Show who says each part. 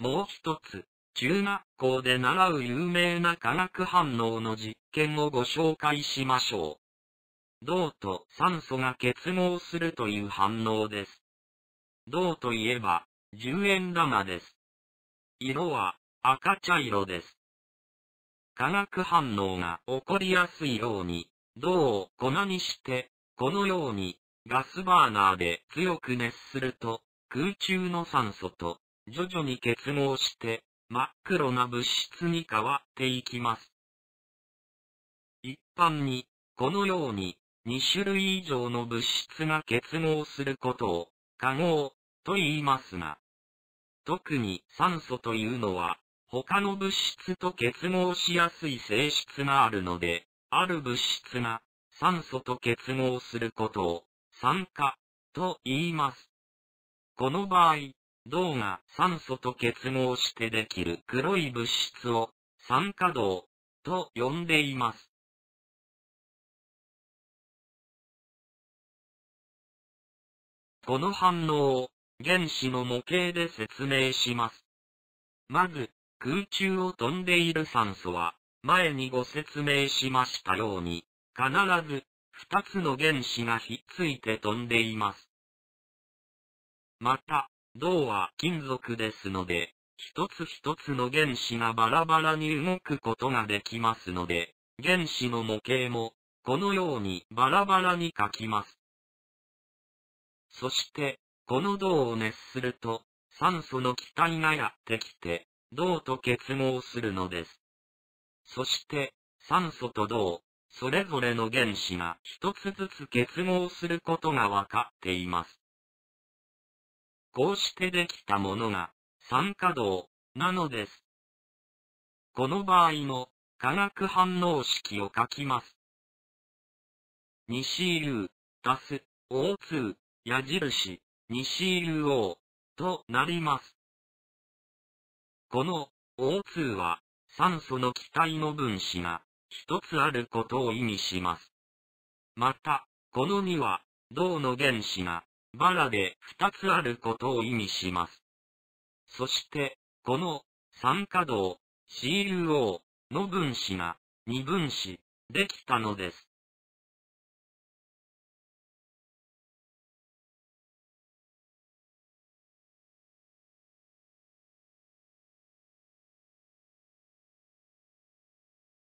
Speaker 1: もう一つ、中学校で習う有名な化学反応の実験をご紹介しましょう。銅と酸素が結合するという反応です。銅といえば、10円玉です。色は赤茶色です。化学反応が起こりやすいように、銅を粉にして、このようにガスバーナーで強く熱すると、空中の酸素と徐々に結合して、真っ黒な物質に変わっていきます。一般に、このように2種類以上の物質が結合することを化合と言いますが、特に酸素というのは、他の物質と結合しやすい性質があるので、ある物質が酸素と結合することを酸化と言います。この場合、銅が酸素と結合してできる黒い物質を酸化銅と呼んでいます。この反応を原子の模型で説明します。まず、空中を飛んでいる酸素は、前にご説明しましたように、必ず2つの原子がひっついて飛んでいます。また、銅は金属ですので、一つ一つの原子がバラバラに動くことができますので、原子の模型も、このようにバラバラに書きます。そして、この銅を熱すると、酸素の気体がやってきて、銅と結合するのです。そして、酸素と銅、それぞれの原子が一つずつ結合することがわかっています。こうしてできたものが酸化銅なのです。この場合の化学反応式を書きます。2Cu 足す O2 矢印 2CuO となります。この O2 は酸素の気体の分子が一つあることを意味します。また、この2は銅の原子がバラで2つあることを意味します。そして、この酸化銅 CuO の分子が2分子できたのです。